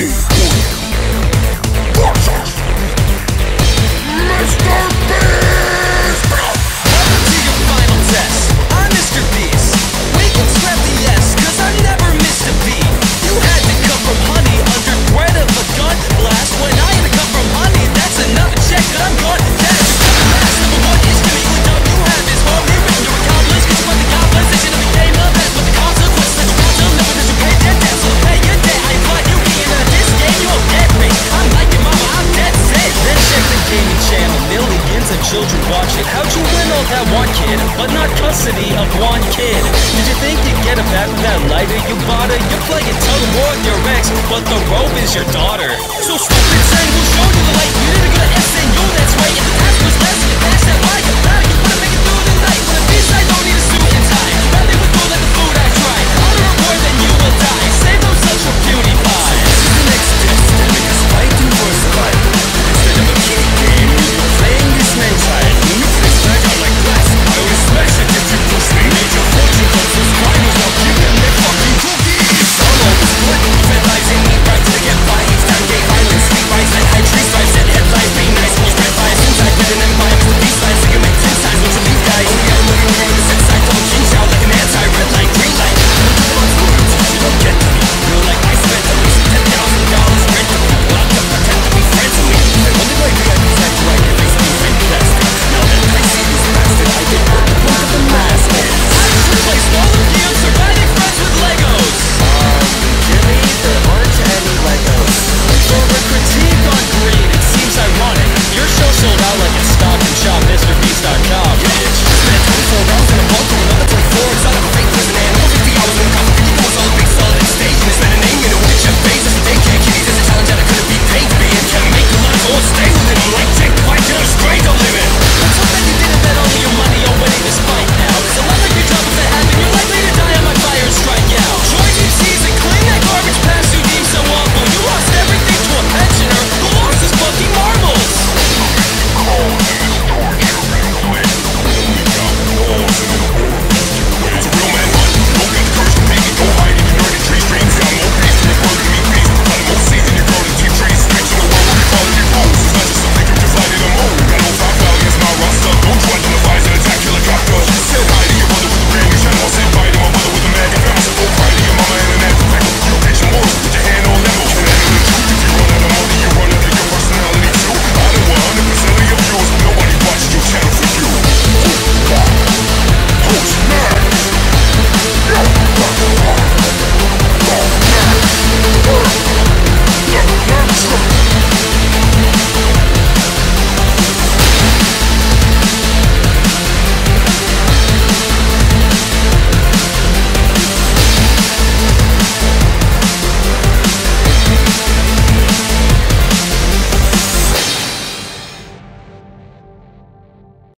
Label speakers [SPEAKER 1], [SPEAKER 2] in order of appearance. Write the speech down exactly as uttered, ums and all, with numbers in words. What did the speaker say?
[SPEAKER 1] MrBeast! Welcome to your final test. I'm MrBeast. We can scrap the S, cause I never missed a beat. You had to come from honey under threat of a gun blast. When I had to come from honey, that's another check that I'm gonna cash. Last number one is Jimmy, you don't you have this home rewritten to accomplish. Cause you want the goblins, they should have became the best. But the consequences that you want to live because you paid their debt. So pay your debt. I invite you in uh, this game, you won't get rich. I'm like your mama, I'm dead set. Then check the gaming channel, millions of children watch it. How'd you win all that one kid, but not custody of one kid? Did you think you'd get it back with that lighter you bought her? You're playing tug of war with your ex, but the rope is your daughter. So stupid saying we'll show you the light. You didn't go to S N U, that's right. If the task was less, you passed that by, you better get